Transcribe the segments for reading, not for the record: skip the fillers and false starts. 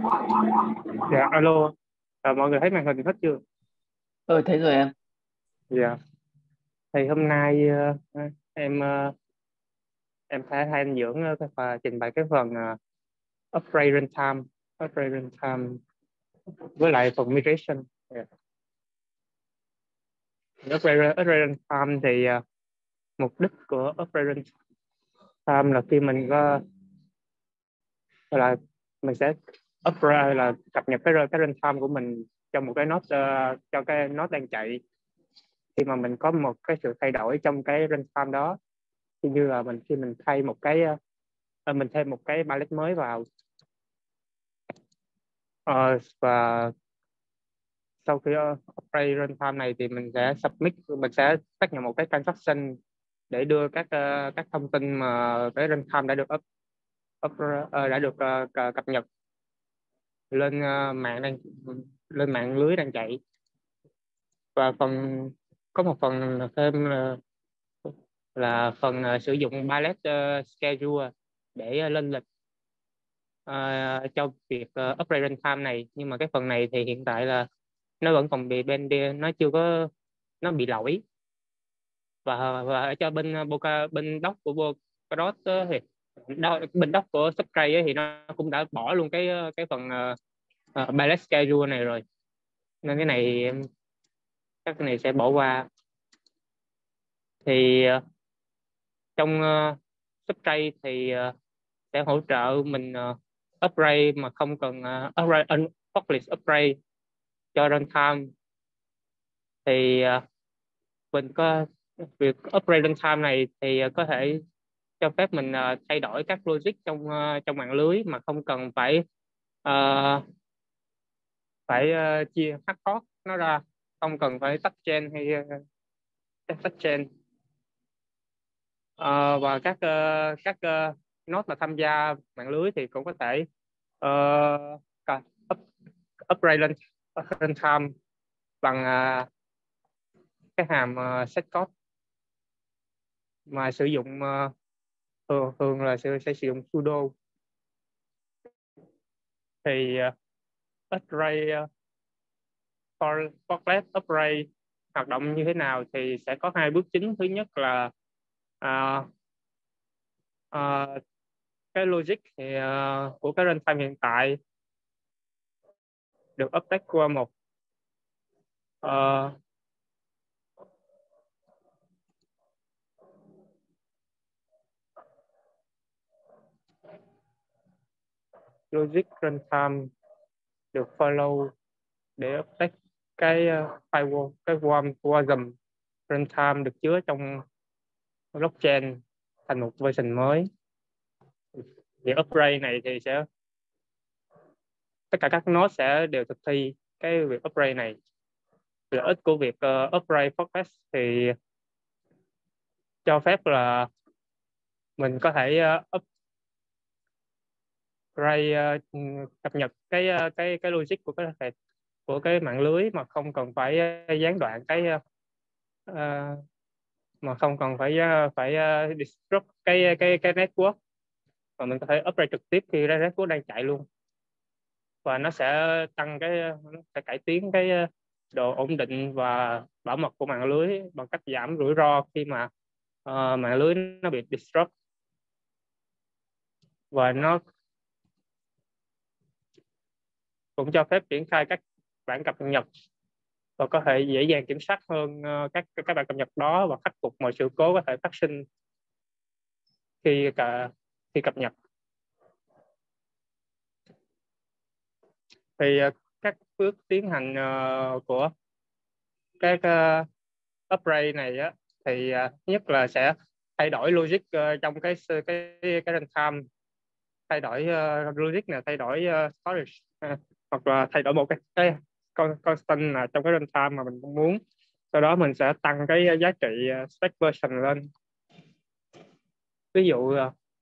Dạ, alo. Mọi người thấy màn hình hết chưa? Thấy rồi em. Dạ. Thì hôm nay em em phải hay anh dưỡng cái phần trình bày cái phần upgrade runtime, upgrade runtime với lại phần migration. Dạ. Upgrade runtime thì mục đích của upgrade runtime là khi mình có là mình sẽ upgrade là cập nhật cái runtime của mình cho một cái node cho cái node đang chạy. Khi mà mình có một cái sự thay đổi trong cái runtime đó, như là khi mình thay một cái mình thêm một cái palette mới vào. Và sau khi upgrade runtime này thì mình sẽ submit, mình sẽ xác nhận một cái transaction để đưa các thông tin mà cái runtime đã được đã được cập nhật lên lên mạng lưới đang chạy. Và có một phần thêm là phần sử dụng palette schedule để lên lịch cho việc upgrade runtime này. Nhưng mà cái phần này thì hiện tại là nó vẫn còn bị nó chưa có, nó bị lỗi. Và ở cho bên bên doc của Polkadot thì bên doc của Substray thì nó cũng đã bỏ luôn cái phần balance schedule này rồi, nên cái này chắc cái này sẽ bỏ qua. Thì trong Substray thì sẽ hỗ trợ mình upgrade mà không cần upgrade forklift upgrade cho runtime. Thì mình có việc upgrade runtime này thì có thể cho phép mình thay đổi các logic trong mạng lưới mà không cần phải ờ, chia hard fork nó ra, không cần phải tách chain hay tách chain. Và node mà tham gia mạng lưới thì cũng có thể up, upgrade lên runtime bằng cái hàm set code mà sử dụng thường là sẽ sử dụng sudo. Thì upgrade forklift upgrade hoạt động như thế nào thì sẽ có hai bước chính. Thứ nhất là à, à, cái logic thì của cái runtime hiện tại được update qua một uh, logic runtime được follow để update cái firewall, cái WASM runtime được chứa trong blockchain thành một version mới. Thì upgrade này thì tất cả các node sẽ đều thực thi cái việc upgrade này. Lợi ích của việc upgrade forecast thì cho phép là mình có thể upgrade cập nhật cái logic của cái mạng lưới mà không cần phải gián đoạn uh, mà không cần phải disrupt cái network, mà mình có thể upgrade trực tiếp khi cái network đang chạy luôn. Và nó sẽ nó sẽ cải tiến cái độ ổn định và bảo mật của mạng lưới bằng cách giảm rủi ro khi mà mạng lưới nó bị disrupt. Và nó cũng cho phép triển khai các bản cập nhật và có thể dễ dàng kiểm soát hơn các bản cập nhật đó và khắc phục mọi sự cố có thể phát sinh khi khi cập nhật. Thì các bước tiến hành của các upgrade này á, thì nhất là sẽ thay đổi logic trong cái runtime, thay đổi logic này, thay đổi storage, hoặc là thay đổi một cái constant là trong cái runtime mà mình muốn. Sau đó mình sẽ tăng cái giá trị spec version lên. Ví dụ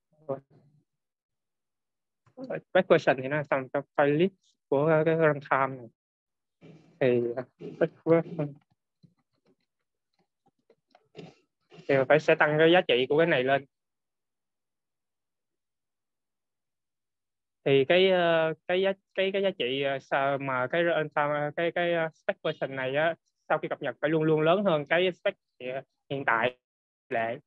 spec version thì nó nằm trong file list của cái runtime này. Thì spec version thì phải sẽ tăng cái giá trị của cái này lên. thì cái giá trị mà cái runtime cái spec version này á, sau khi cập nhật phải luôn luôn lớn hơn cái spec hiện tại lệ.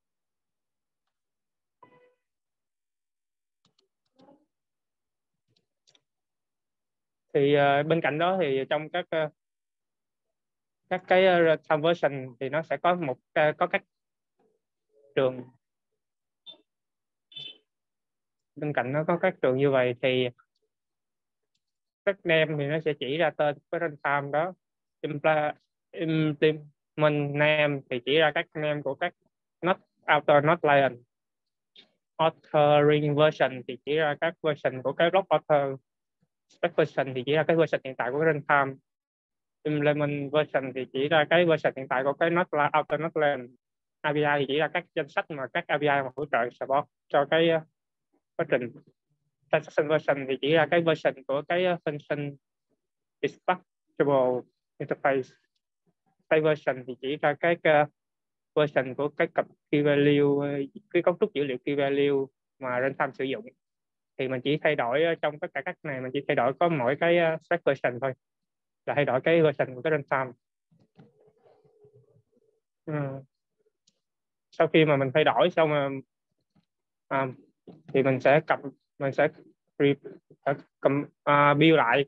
Thì bên cạnh đó thì trong các cái runtime version thì nó sẽ có có các trường, bên cạnh nó có các trường như vậy thì các name thì nó sẽ chỉ ra tên cái runtime đó. Implement name thì chỉ ra các name của các node outer node client. Authoring version thì chỉ ra các version của cái block author. Spec version thì chỉ ra cái version hiện tại của cái runtime. Implement version thì chỉ ra cái version hiện tại của cái node outer node client. API thì chỉ ra các danh sách mà các API mà hỗ trợ support cho cái quá trình. Transaction version thì chỉ ra cái version của cái function dispatchable interface. State version thì chỉ ra cái version của cái cặp key value, cái cấu trúc dữ liệu key value mà runtime sử dụng. Thì mình chỉ thay đổi trong tất cả các này, mình chỉ thay đổi có mỗi cái spec version thôi, là thay đổi cái version của cái runtime. Sau khi mà mình thay đổi xong thì mình sẽ build lại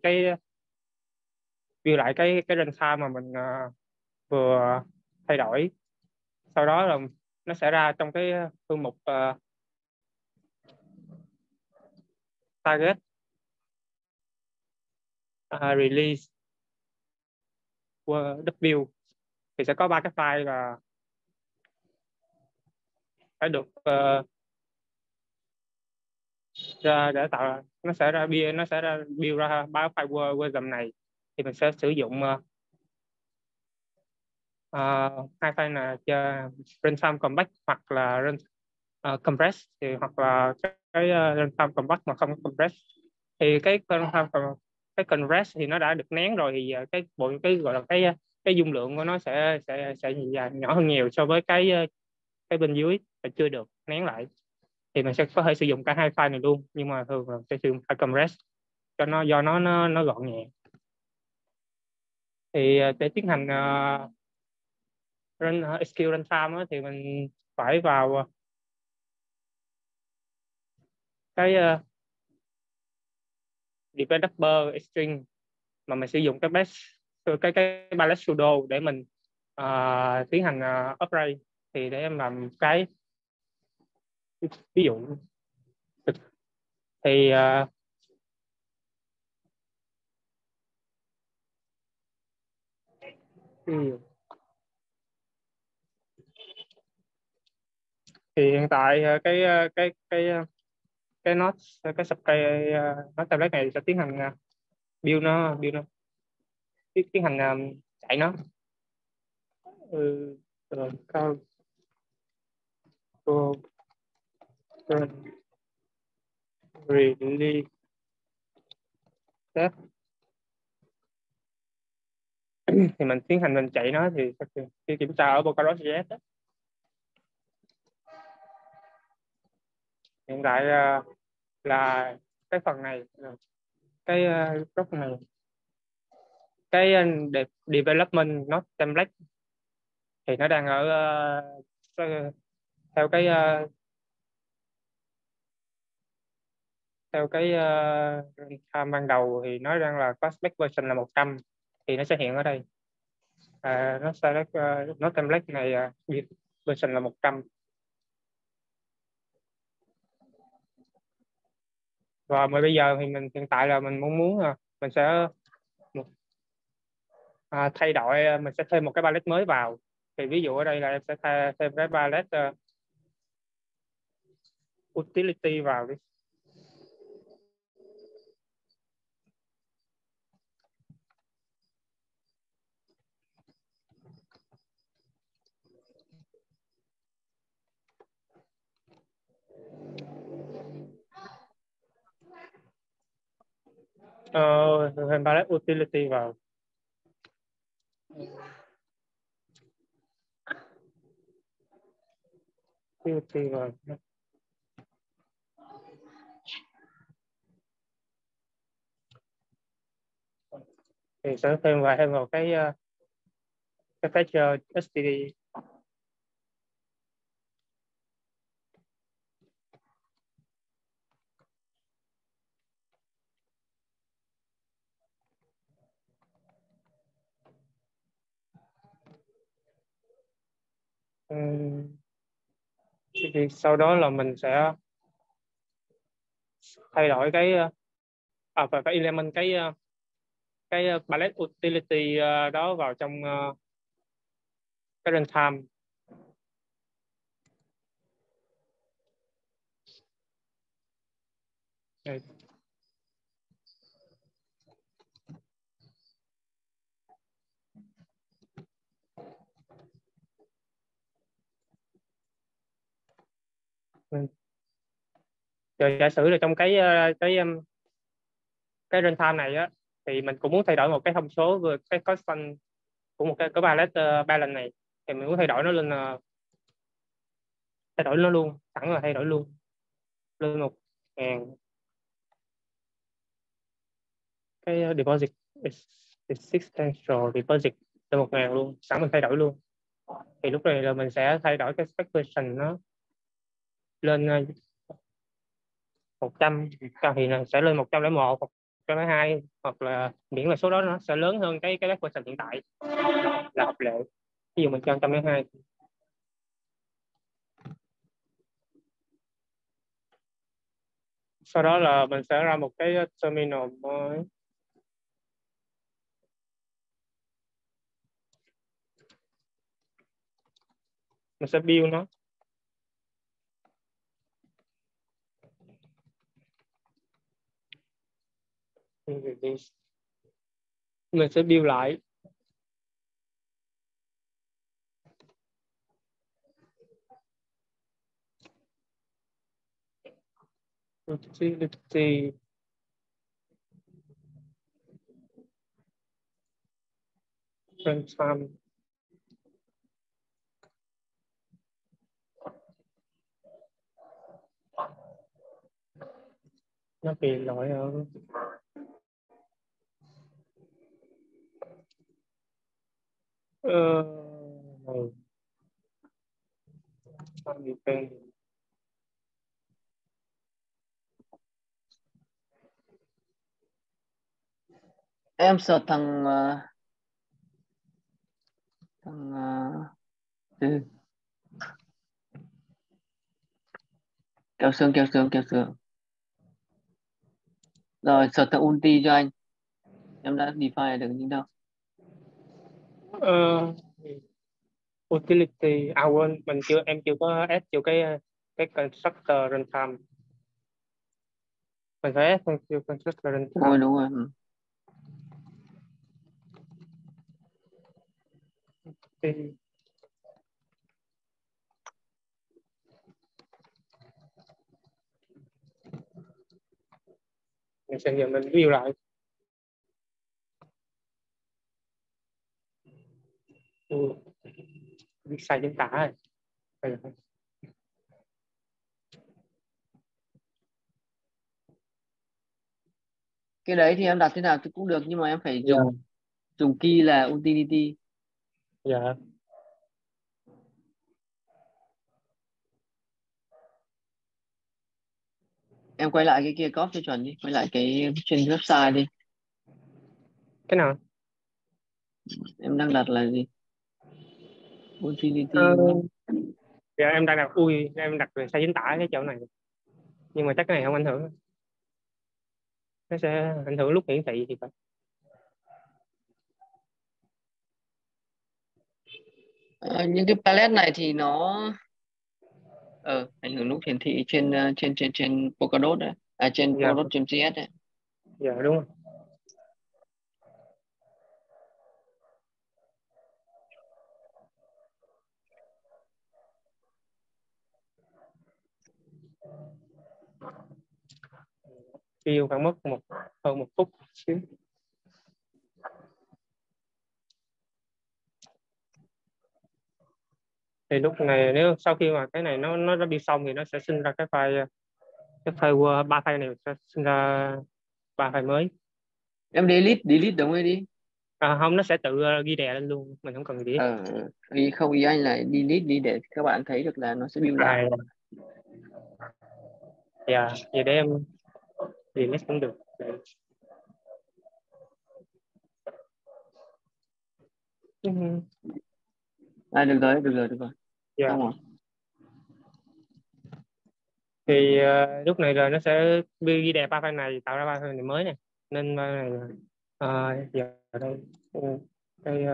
cái runtime mà mình vừa thay đổi. Sau đó là nó sẽ ra trong cái thư mục target release W, thì sẽ có 3 cái file là phải được ra để tạo, nó sẽ ra build ra 3 file Word này. Thì mình sẽ sử dụng hai file là runtime compact hoặc là compress, thì hoặc là cái runtime compact mà không compress. Thì cái compress thì nó đã được nén rồi, thì cái gọi là cái dung lượng của nó sẽ nhỏ hơn nhiều so với cái bên dưới là chưa được nén lại. Thì mình sẽ có thể sử dụng cả hai file này luôn, nhưng mà thường là sẽ sử dụng file compress cho nó, do nó gọn nhẹ. Thì để tiến hành SQL runtime thì mình phải vào cái developer string mà mình sử dụng cái balance sudo để mình tiến hành upgrade. Thì để em làm cái ví dụ thì thì hiện tại cái node cái node tablet này sẽ tiến hành build nó tiến hành chạy nó. Rồi cao release test. Thì mình tiến hành mình chạy nó thì khi kiểm tra ở Vocaloid.js đó. Hiện tại là cái phần này, cái góc này, cái development node template thì nó đang ở theo cái runtime ban đầu thì nó đang là có spec version là 100, thì nó sẽ hiện ở đây. Nó sẽ node template này version là 100. Và bây giờ thì mình hiện tại là mình muốn mình sẽ thay đổi, mình sẽ thêm một cái palette mới vào. Thì ví dụ ở đây là em sẽ thêm cái palette utility vào đi. Thêm palette utility vào. Utility vào. thì sẽ thêm vào cái fetch std. Thì sau đó là mình sẽ thay đổi phải implement cái palette utility đó vào trong cái runtime. Đây. Rồi giả sử là trong cái runtime này á, thì mình cũng muốn thay đổi một cái thông số về cái constant của một cái palette balance này, thì mình muốn thay đổi nó lên thay đổi nó luôn, sẵn là thay đổi luôn lên 1.000 cái deposit existential deposit lên 1.000 luôn, sẵn mình thay đổi luôn. Thì lúc này là mình sẽ thay đổi cái speculation nó lên 100, thì là sẽ lên 101, 102, hoặc là miễn là số đó nó sẽ lớn hơn cái speculation hiện tại là hợp lệ. Ví dụ mình cho 102. Sau đó là mình sẽ ra một cái terminal mới. Mình sẽ build nó. Mình sẽ build lại. Utility runtime. Nó bị lỗi ở này. Em sợ thằng ừ. kéo xương. Rồi sợ thằng ulti cho anh. Em đã define được những đâu. Ờ, utility quên, em chưa có add vô cái constructor runtime. Mình phải add vô constructor runtime. Đúng rồi. Thì mình sẽ giờ mình view lại. Viết sai chính tả rồi. Cái đấy thì em đặt thế nào thì cũng được, nhưng mà em phải dùng key là utility. Dạ. Em quay lại cái kia copy cho chuẩn đi, quay lại cái trên website đi. Cái nào? Em đang đặt là gì? Utility Ờ, đúng không? dạ em đặt sai chính tả cái chỗ này, nhưng mà chắc cái này không ảnh hưởng, nó sẽ ảnh hưởng lúc hiển thị thì phải. Những cái palette này thì nó ảnh hưởng lúc hiển thị trên Polkadot đấy, trên Dạ. Polkadot.js đấy. Dạ đúng rồi. View khoảng mất hơn một phút xíu. Thì lúc này nếu sau khi mà cái này nó đã đi xong thì nó sẽ sinh ra cái file Word, 3 file này sẽ sinh ra 3 file mới. Em delete đống ấy đi. Không, nó sẽ tự ghi đè lên luôn, mình không cần gì hết. Ý anh là delete đi để các bạn thấy được là nó sẽ build lại. Dạ, vậy để em delete cũng được. Được rồi. Dạ. Xong rồi. Thì lúc này rồi nó sẽ ghi đẹp ba file này, tạo ra ba file này mới này, nên file này giờ ở đây đây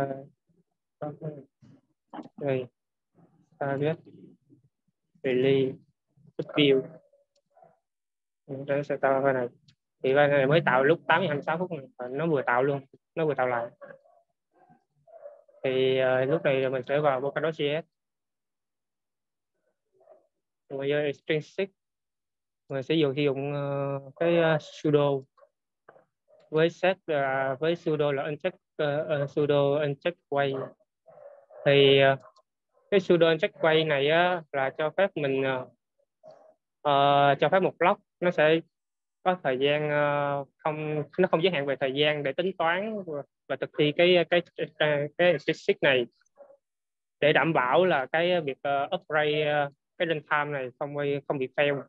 đây target release view, nó sẽ tạo ra file này. Thì file này mới tạo lúc 8:26 này, nó vừa tạo luôn, nó vừa tạo lại. Thì lúc này mình sẽ vào Polkadot.js, rồi vô extrinsic mình sẽ sử dụng cái sudo với set với sudo là sudo uncheck way. Thì cái sudo uncheck way này á, là cho phép mình cho phép một block nó sẽ có thời gian nó không giới hạn về thời gian để tính toán và thực thi cái statistic này, để đảm bảo là cái việc upgrade cái runtime này không bị fail,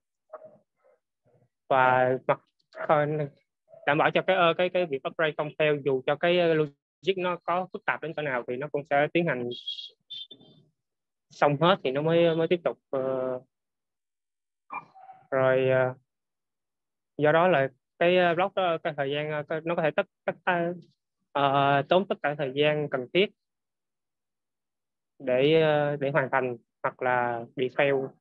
và đảm bảo cho cái việc upgrade không fail, dù cho cái logic nó có phức tạp đến cỡ nào thì nó cũng sẽ tiến hành xong hết thì nó mới tiếp tục. Rồi do đó là cái block đó, cái thời gian nó có thể tốn tất cả thời gian cần thiết để hoàn thành, hoặc là bị fail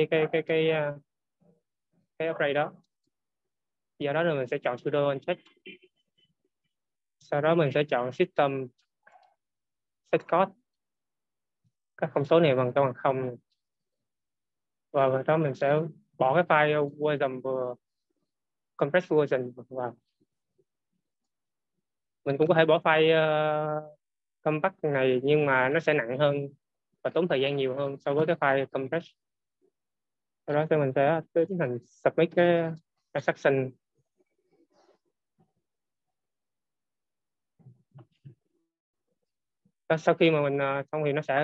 cái upgrade đó. Do đó là mình sẽ chọn sudo uncheck, sau đó mình sẽ chọn system set code, các thông số này bằng cho bằng không, và đó mình sẽ bỏ cái file version vừa compressed version vào. Mình cũng có thể bỏ file compact này, nhưng mà nó sẽ nặng hơn và tốn thời gian nhiều hơn so với cái file compressed. Sau đó thì mình sẽ tiến hành submit cái transaction. Sau khi mà mình xong thì nó sẽ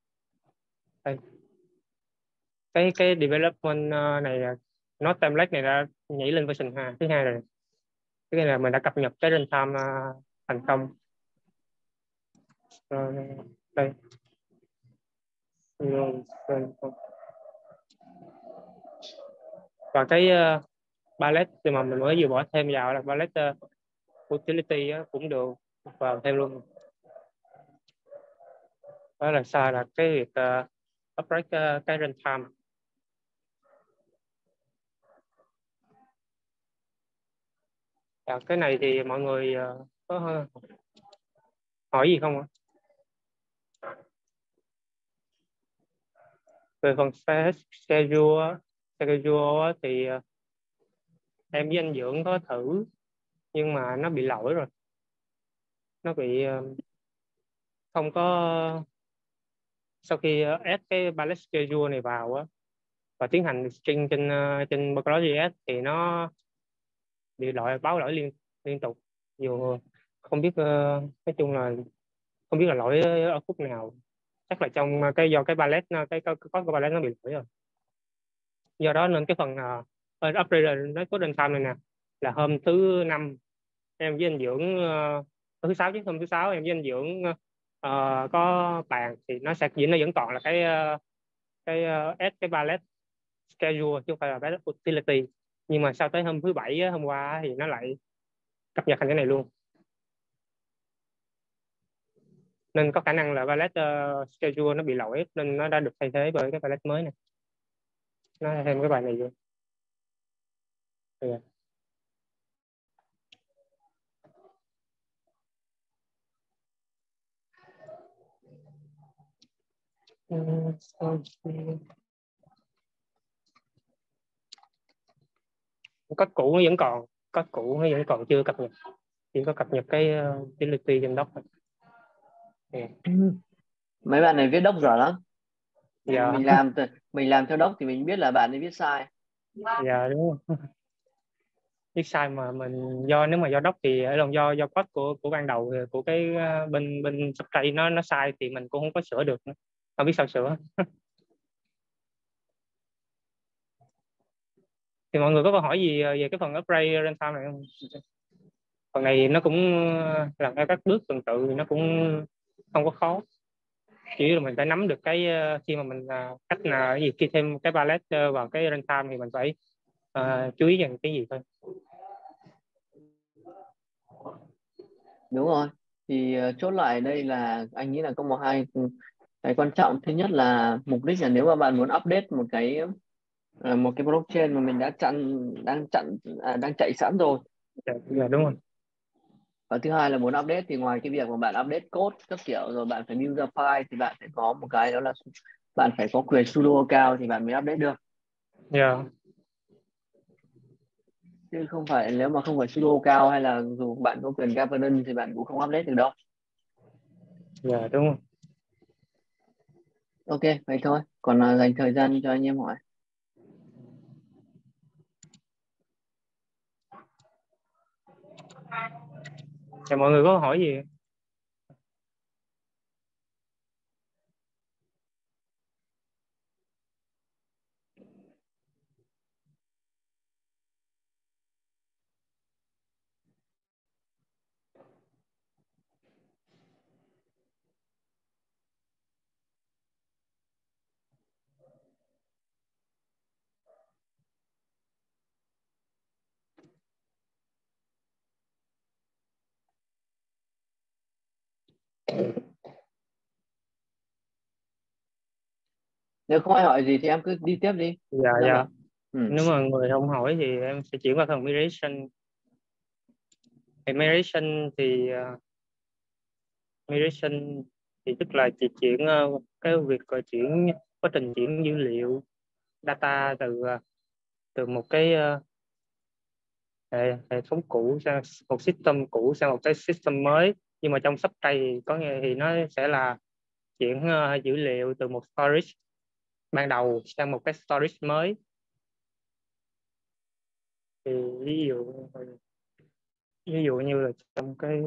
cái development này, nó template này đã nhảy lên version thứ hai rồi. Cái này là mình đã cập nhật cái runtime thành công. Rồi, đây. Và cái palette thì mà mình mới vừa bỏ thêm vào là palette utility cũng được vào thêm luôn. Đó là sao, là cái việc upgrade cái runtime. Cái này thì mọi người có hỏi gì không ạ? Về phần schedule thì em với anh Dưỡng có thử, nhưng mà nó bị lỗi rồi, nó bị không có. Sau khi add cái palette schedule này vào và tiến hành string trên Polkadot.js thì nó bị báo lỗi liên tục, dù không biết nói chung là không biết là lỗi ở khúc nào, chắc là trong do cái palette có palette nó bị lỗi rồi. Do đó nên cái phần upgrade nói có runtime này nè, là hôm thứ Năm em với anh Dưỡng thứ Sáu chứ, hôm thứ Sáu em với anh Dưỡng có bàn thì nó vẫn còn là cái add cái palette schedule chứ không phải là palette utility. Nhưng mà sau tới hôm thứ Bảy hôm qua thì nó lại cập nhật thành cái này luôn, nên có khả năng là palette schedule nó bị lỗi, nên nó đã được thay thế bởi cái palette mới này. Nó thêm cái bài này vô. Code cũ nó vẫn còn chưa cập nhật, chỉ có cập nhật cái utility trên doc thôi. Mấy bạn này viết doc giỏi lắm. Dạ. Mình làm theo doc thì mình biết là bạn ấy viết sai. Dạ đúng rồi. viết sai mà mình nếu mà do doc thì do code của ban đầu của cái bên Substray nó sai thì mình cũng không có sửa được nữa. Không biết sao sửa. Thì mọi người có câu hỏi gì về cái phần upgrade runtime này không? Phần này nó cũng làm theo các bước tuần tự, nó cũng không có khó, chỉ là mình phải nắm được cái khi mà mình cách là gì khi thêm cái palette vào cái runtime thì mình phải chú ý về cái gì thôi. Đúng rồi, thì chốt lại đây là anh nghĩ là có hai cái quan trọng. Thứ nhất là mục đích là nếu mà bạn muốn update một cái blockchain mà mình đang chạy sẵn rồi. Dạ, đúng rồi. Và thứ hai là muốn update thì ngoài cái việc mà bạn update code các kiểu rồi bạn phải build ra file, thì bạn phải có một cái đó là bạn phải có quyền sudo account thì bạn mới update được. Dạ. Chứ không phải nếu mà không phải sudo account hay là dù bạn có quyền governance thì bạn cũng không update được đâu. Dạ, đúng rồi. Ok, vậy thôi. Còn dành thời gian cho anh em hỏi. Dạ, mọi người có câu hỏi gì? Nếu không ai hỏi gì thì em cứ đi tiếp đi. Dạ. Lâm Dạ. ạ. Ừ. Nếu mà người không hỏi thì em sẽ chuyển qua phần migration. Thì migration thì tức là chỉ chuyển cái việc chuyển quá trình chuyển dữ liệu data từ một cái hệ thống cũ sang một system cũ sang một cái system mới. Nhưng mà trong Substray thì có nghĩa thì nó sẽ là chuyển dữ liệu từ một storage ban đầu sang một cái storage mới. Thì ví dụ như là trong cái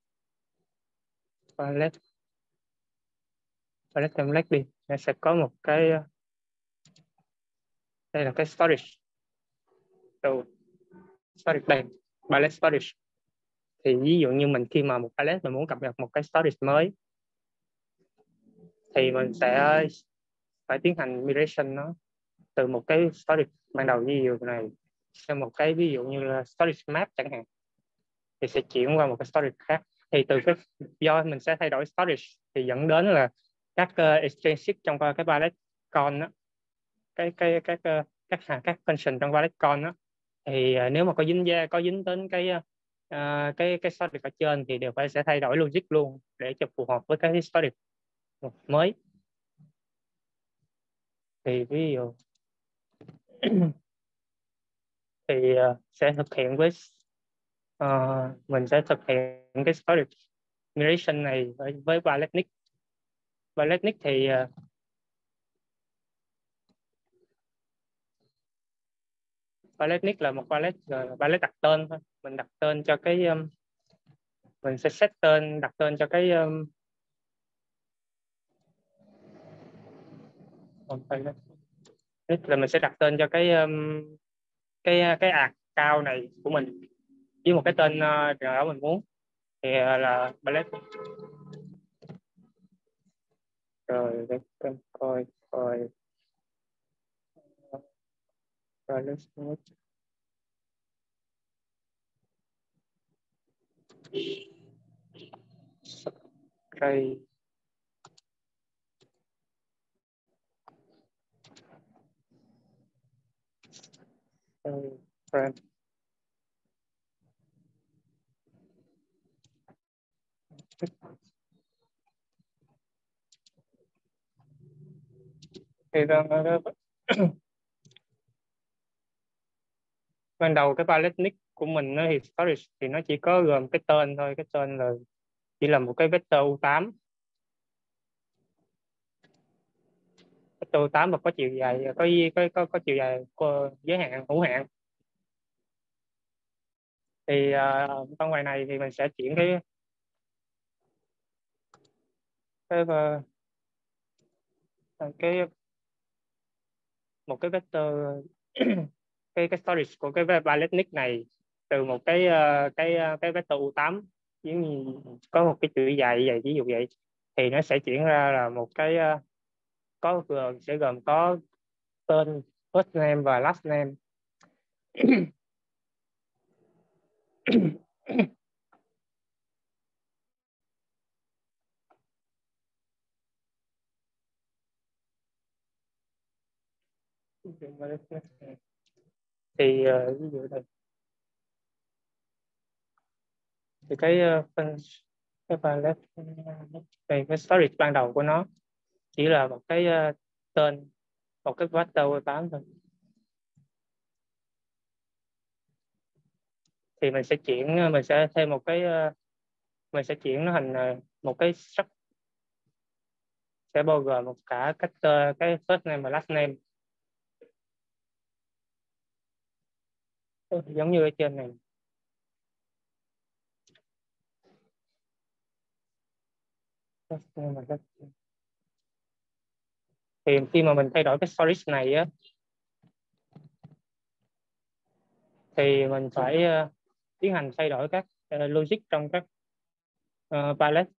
palette template đi, nó sẽ có một cái đây là cái storage đây, palette storage. Thì ví dụ như mình khi mà một palette mình muốn cập nhật một cái storage mới thì mình sẽ phải tiến hành migration nó từ một cái storage ban đầu ví dụ này sang một cái ví dụ như là storage map chẳng hạn, thì sẽ chuyển qua một cái storage khác. Thì từ cái do mình sẽ thay đổi storage thì dẫn đến là các exchange trong cái palette con đó, các function trong palette con đó, thì nếu mà có dính đến cái storage ở trên thì đều sẽ thay đổi logic luôn để cho phù hợp với cái storage mới. Thì ví dụ thì sẽ thực hiện với mình sẽ thực hiện cái storage migration này với Paletnik. Paletnik thì Paletnik là một palette đặt tên thôi. Mình đặt tên cho cái mình sẽ đặt tên cho cái là mình sẽ đặt tên cho cái account này của mình với một cái tên nào đó mình muốn, thì là Paletnik. Rồi để coi Paletnik. Substray friend. Thì ban đầu cái palette nick của mình thì storage thì nó chỉ có gồm cái tên thôi, cái tên là chỉ là một cái vector U8, vector U8 và có chiều dài có chiều dài giới hạn hữu hạn. Thì con bài này thì mình sẽ chuyển cái một cái vector cái storage của cái palette nick này từ một cái vector U8, giống như có một cái chữ dài vậy, ví dụ vậy, thì nó sẽ chuyển ra là một cái sẽ gồm có tên, first name và last name. Thì ví dụ đây thì cái palette đây, cái storage ban đầu của nó chỉ là một cái tên, một cái vector 8 thôi. Thì mình sẽ thêm một cái mình sẽ chuyển nó thành một cái struct sẽ bao gồm một cả cái first name và last name, giống như ở trên này. Thì khi mà mình thay đổi cái storage này á, thì mình phải tiến hành thay đổi các logic trong các palette,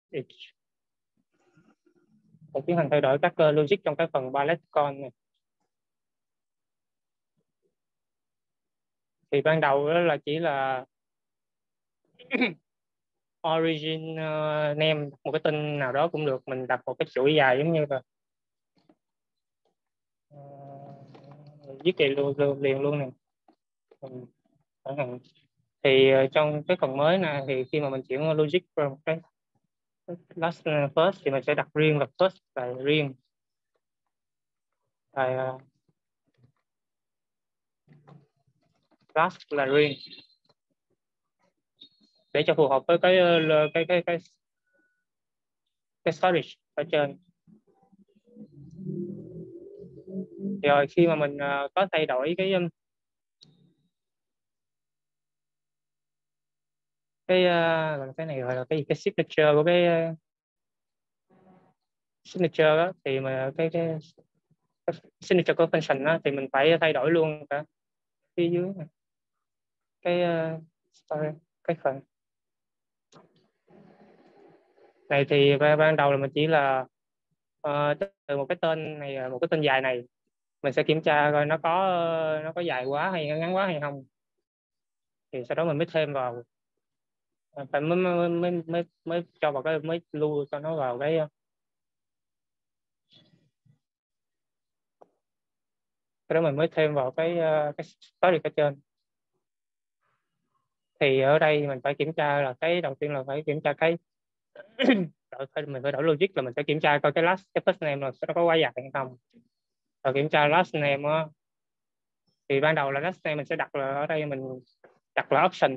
phải tiến hành thay đổi các logic trong cái phần palette con này. Thì ban đầu đó là chỉ là origin name, một cái tên nào đó cũng được, mình đặt một cái chuỗi dài giống như là viết liền luôn này. Thì trong cái phần mới này thì khi mà mình chuyển logic vào một cái last first thì mình sẽ đặt riêng là first là riêng, rồi last là riêng, để cho phù hợp với cái storage ở trên. Rồi khi mà mình có thay đổi cái này gọi là cái signature của cái signature đó, thì mà cái signature của function đó, thì mình phải thay đổi luôn cả phía dưới này. Sorry, cái phần này thì ban đầu là mình chỉ là từ một cái tên này, một cái tên dài này, mình sẽ kiểm tra coi nó có dài quá hay ngắn quá hay không, thì sau đó mình mới thêm vào, phải mới cho vào mới lưu cho nó vào cái đó mình mới thêm vào cái story ở trên. Thì ở đây mình phải kiểm tra là cái đầu tiên là phải kiểm tra cái mình phải đổi logic là mình sẽ kiểm tra coi cái first name là nó có quá dài hay không. Rồi kiểm tra last name á, thì ban đầu là last name mình sẽ đặt là ở đây mình đặt là option.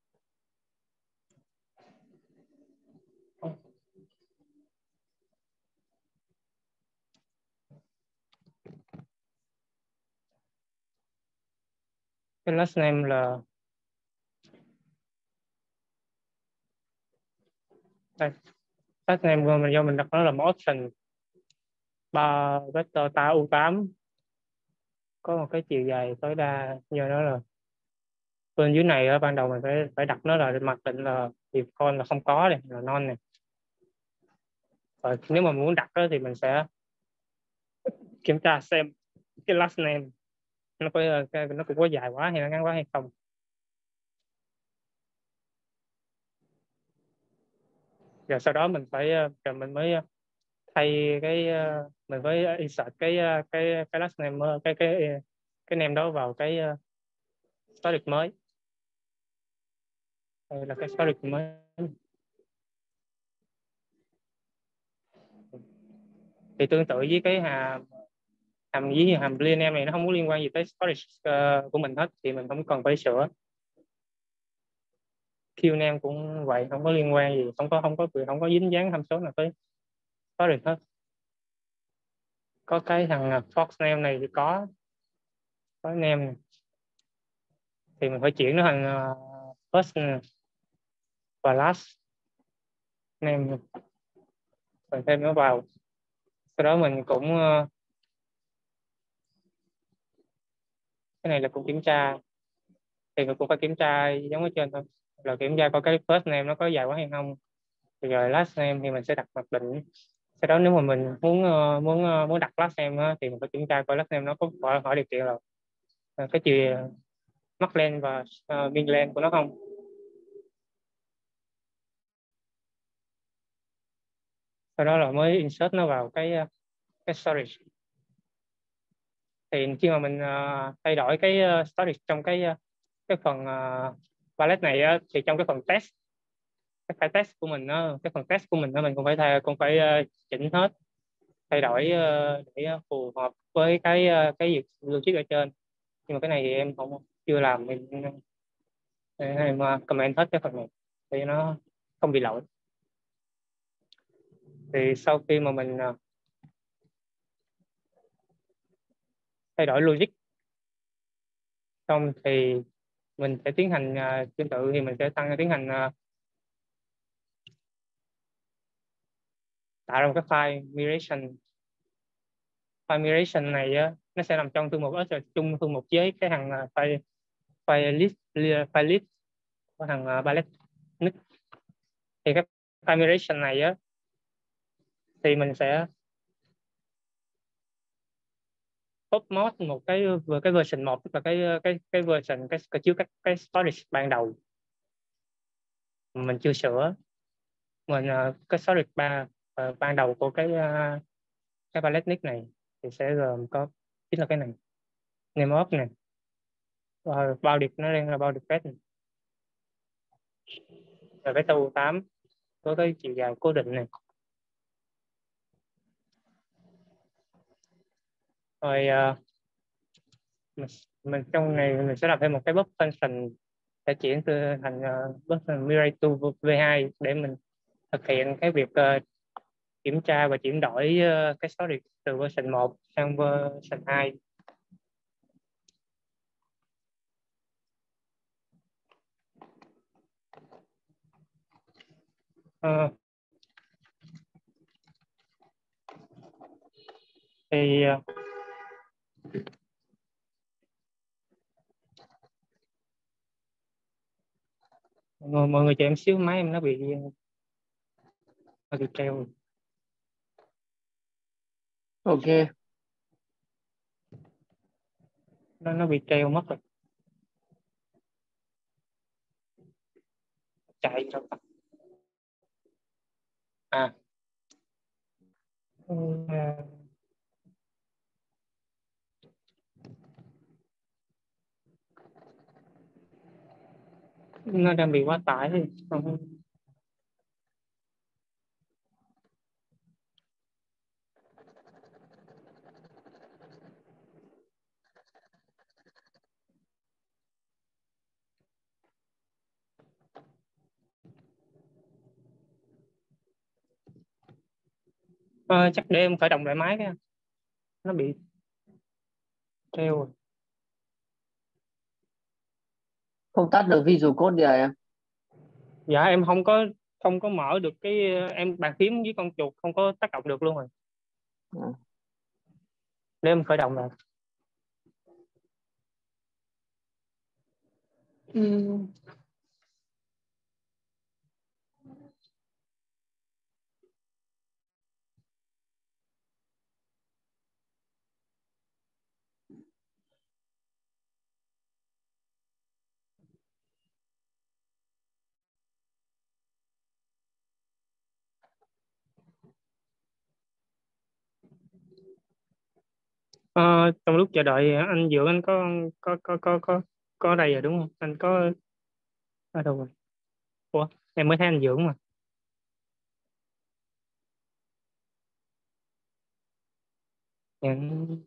Cái last name là đây, last name của mình do mình đặt nó là một option vector ta U8 có một cái chiều dài tối đa như nó là bên dưới này ở ban đầu mình phải đặt nó là mặc định là default là không có này, là non này. Rồi nếu mà muốn đặt đó, thì mình sẽ kiểm tra xem cái last name nó cũng có dài quá hay là ngắn quá hay không. Rồi sau đó mình phải rồi mình mới thay mình phải insert cái last name cái name đó vào cái storage mới. Đây là cái storage mới. Thì tương tự với cái hàm boolean name này, nó không có liên quan gì tới storage của mình hết, thì mình không cần phải sửa. QNAME cũng vậy, không có liên quan gì, không có dính dáng tham số nào tới storage hết. Có cái thằng Fox name này thì có name này. Thì mình phải chuyển nó thành first name và last name, rồi thêm nó vào. Sau đó mình cũng cái này là cũng kiểm tra, thì mình cũng phải kiểm tra giống ở trên thôi, là kiểm tra coi cái first name nó có dài quá hay không, rồi last name thì mình sẽ đặt mặc định. Sau đó nếu mà mình muốn đặt last name á, thì mình phải kiểm tra coi last name nó có hỏi điều kiện là cái chiều mắc len và biên len của nó không. Sau đó là mới insert nó vào cái storage. Thì khi mà mình thay đổi cái storage trong cái phần palette này á, thì trong cái phần test, cái file test của mình đó, cái phần test của mình đó, mình cũng phải chỉnh hết, thay đổi để phù hợp với cái việc logic ở trên. Nhưng mà cái này thì em chưa làm, em comment hết cái phần này thì nó không bị lỗi. Thì sau khi mà mình thay đổi logic xong thì mình sẽ tiến hành tương tự, thì mình sẽ tiến hành tạo ra một cái file miration. File miration này nó sẽ nằm trong thư mục chung thư mục với cái thằng file list của thằng palette nick. Thì cái file miration này thì mình sẽ top mod một cái version 1, tức là cái version chứa cái storage ban đầu mình chưa sửa. Mình cái storage ban đầu của cái palette nick này thì sẽ gồm có chính là cái này, name of này, bao điệp nó đang là bao điệp red này, rồi cái table 8 có cái chiều dài cố định này, rồi mình trong này mình sẽ làm thêm một cái buffer function sẽ chuyển từ thành buffer migrate to v2 để mình thực hiện cái việc kiểm tra và chuyển đổi cái storage từ version 1 sang version 2. Ờ, thì mọi người cho em xíu, máy em nó bị treo. Ok. Nó bị treo mất rồi, chạy cho ừ, nó đang bị quá tải thì chắc để em khởi động lại máy cái nó bị treo rồi. Không tắt được Visual Code gì à em? Dạ em không có mở được em bàn phím với con chuột không có tác động được luôn rồi. Để em khởi động lại. Trong lúc chờ đợi anh Dượng, anh có đây rồi đúng không? Anh có ở đâu rồi? Ủa, em mới thấy anh Dượng mà. Em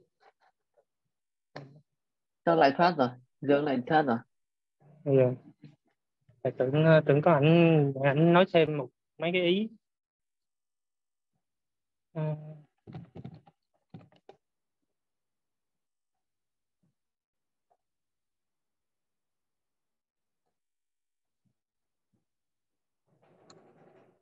Chắc lại thoát rồi, dưỡng lại thoát rồi. bây giờ phải tưởng có ảnh nói thêm mấy cái ý.